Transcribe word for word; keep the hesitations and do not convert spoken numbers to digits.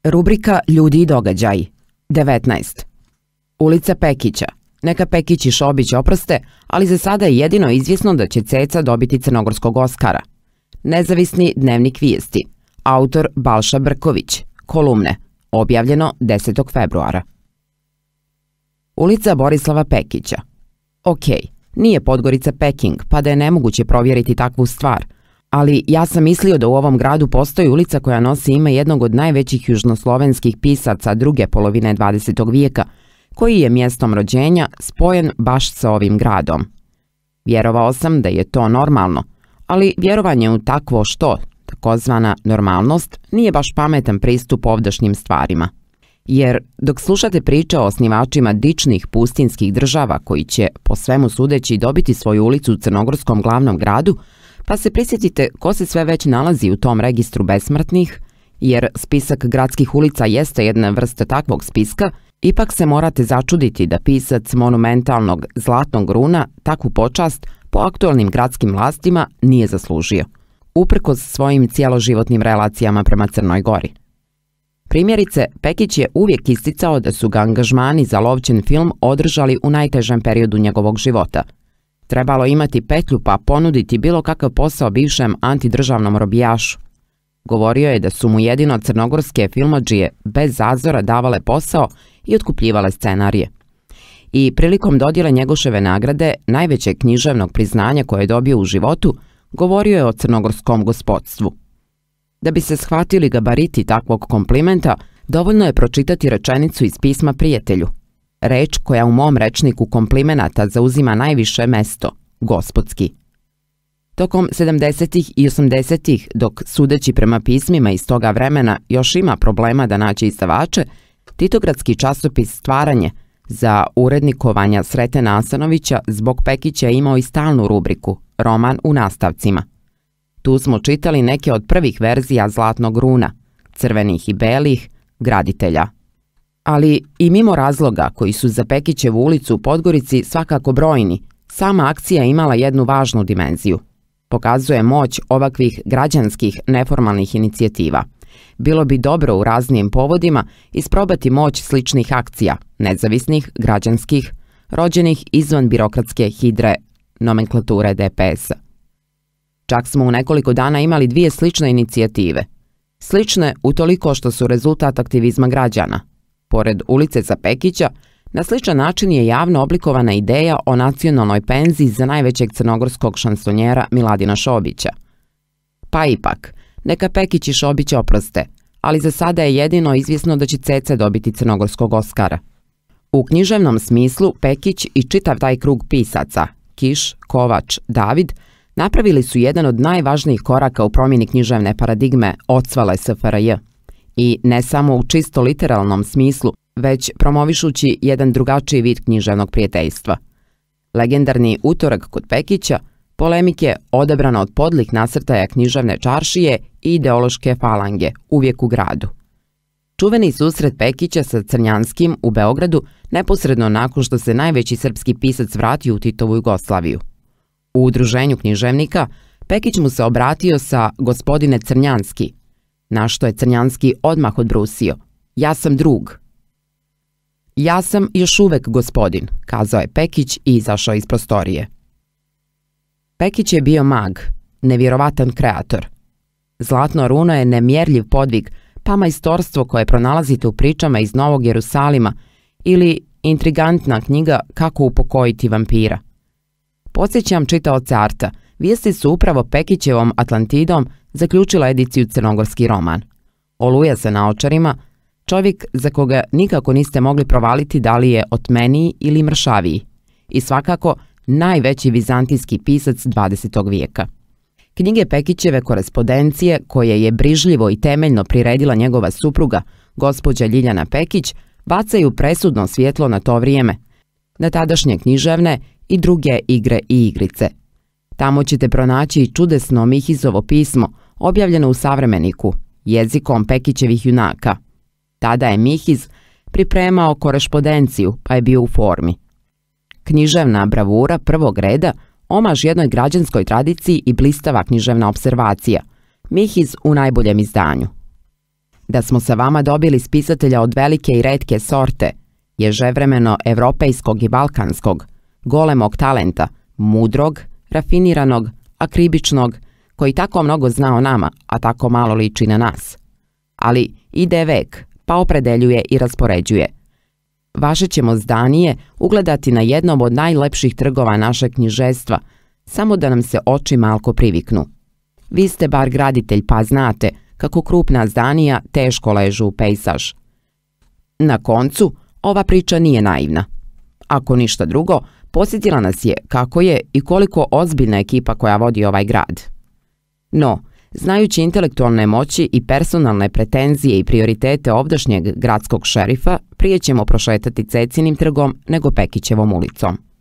Rubrika Ljudi i događaji. devetnaest. Ulica Pekića. Neka Pekić i Šobić oproste, ali za sada je jedino izvjesno da će Ceca dobiti crnogorskog Oskara. Nezavisni dnevnik vijesti. Autor Balša Brković. Kolumne. Objavljeno desetog februara. Ulica Borislava Pekića. Ok, nije Podgorica Peking, pa da je nemoguće provjeriti takvu stvar, ali ja sam mislio da u ovom gradu postoji ulica koja nosi ime jednog od najvećih južnoslovenskih pisaca druge polovine dvadesetog vijeka, koji je mjestom rođenja spojen baš sa ovim gradom. Vjerovao sam da je to normalno, ali vjerovanje u takvo što, takozvana normalnost, nije baš pametan pristup ovdašnjim stvarima. Jer dok slušate priče o osnivačima dičnih pustinskih država koji će, po svemu sudeći, dobiti svoju ulicu u crnogorskom glavnom gradu, pa se prisjetite ko se sve već nalazi u tom registru besmrtnih, jer spisak gradskih ulica jeste jedna vrsta takvog spiska, ipak se morate začuditi da pisac monumentalnog Zlatnog runa takvu počast po aktualnim gradskim vlastima nije zaslužio, uprkos svojim cijeloživotnim relacijama prema Crnoj Gori. Primjerice, Pekić je uvijek isticao da su ga angažmani za lovčen film održali u najtežem periodu njegovog života. Trebalo imati petlju pa ponuditi bilo kakav posao bivšem antidržavnom robijašu. Govorio je da su mu jedino crnogorske filmadžije bez zazora davale posao i otkupljivale scenarije. I prilikom dodjele Njegoševe nagrade, najvećeg književnog priznanja koje je dobio u životu, govorio je o crnogorskom gospodstvu. Da bi se shvatili gabariti takvog komplimenta, dovoljno je pročitati rečenicu iz pisma prijatelju. Reč koja u mom rečniku komplimenata zauzima najviše mesto, gospodski. Tokom sedamdesetih i osamdesetih, dok sudeći prema pismima iz toga vremena još ima problema da naći izdavače, titogradski časopis Stvaranje za urednikovanja Sretena Asanovića zbog Pekića je imao i stalnu rubriku Roman u nastavcima. Tu smo čitali neke od prvih verzija Zlatnog runa, crvenih i belih, graditelja. Ali i mimo razloga koji su za Pekićevu ulicu u Podgorici svakako brojni, sama akcija je imala jednu važnu dimenziju. Pokazuje moć ovakvih građanskih neformalnih inicijativa. Bilo bi dobro u raznim povodima isprobati moć sličnih akcija, nezavisnih, građanskih, rođenih izvan birokratske hidre nomenklature D P S-a. Čak smo u nekoliko dana imali dvije slične inicijative. Slične utoliko što su rezultat aktivizma građana. Pored ulice za Pekića, na sličan način je javno oblikovana ideja o nacionalnoj penziji za najvećeg crnogorskog šansonjera Miladina Šobića. Pa ipak, neka Pekić i Šobić oproste, ali za sada je jedino izvjesno da će Ceca dobiti crnogorskog Oskara. U književnom smislu Pekić i čitav taj krug pisaca, Kiš, Kovač, David, napravili su jedan od najvažnijih koraka u promjeni književne paradigme ocvale S F R J. I ne samo u čisto literalnom smislu, već promovišući jedan drugačiji vid književnog prijateljstva. Legendarni Utorak kod Pekića, polemike odabrano od podlih nasrtaja književne čaršije i ideološke falange, uvijek u gradu. Čuveni susret Pekića sa Crnjanskim u Beogradu neposredno nakon što se najveći srpski pisac vratio u Titovu Jugoslaviju. U udruženju književnika Pekić mu se obratio sa gospodine Crnjanski, na što je Crnjanski odmah odbrusio: ja sam drug. Ja sam još uvek gospodin, kazao je Pekić i izašao iz prostorije. Pekić je bio mag, nevjerovatan kreator. Zlatno runo je nemjerljiv podvig, pa majstorstvo koje pronalazite u pričama iz Novog Jerusalima ili intrigantna knjiga Kako upokojiti vampira. Podsjećam čitaoce Arta, vijesti su upravo Pekićevom Atlantidom zaključila ediciju Crnogorski roman. Oluja se na očarima, čovjek za koga nikako niste mogli provaliti da li je otmeniji ili mršaviji, i svakako najveći vizantijski pisac dvadesetog vijeka. Knjige Pekićeve korespondencije, koje je brižljivo i temeljno priredila njegova supruga, gospođa Ljiljana Pekić, bacaju presudno svjetlo na to vrijeme, na tadašnje književne i druge igre i igrice. Tamo ćete pronaći i čudesno Mihizovo pismo, objavljeno u Savremeniku, jezikom Pekićevih junaka. Tada je Mihiz pripremao korespondenciju, pa je bio u formi. Književna bravura prvog reda, omaž jednoj građanskoj tradiciji i blistava književna observacija. Mihiz u najboljem izdanju. da smo sa vama dobili spisatelja od velike i retke sorte, ježevremeno evropejskog i balkanskog, golemog talenta, mudrog, rafiniranog, akribičnog, koji tako mnogo zna o nama, a tako malo liči na nas. Ali ide vek, pa opredeljuje i raspoređuje. Vaše ćemo zdanje ugledati na jednom od najlepših trgova našeg književstva, samo da nam se oči malko priviknu. Vi ste bar graditelj, pa znate kako krupna zdanija teško ležu u pejsaž. Na koncu, ova priča nije naivna. Ako ništa drugo, posjetila nas je kako je i koliko ozbiljna ekipa koja vodi ovaj grad. No, znajući intelektualne moći i personalne pretenzije i prioritete ovdašnjeg gradskog šerifa, prije ćemo prošetati Cecinim trgom nego Pekićevom ulicom.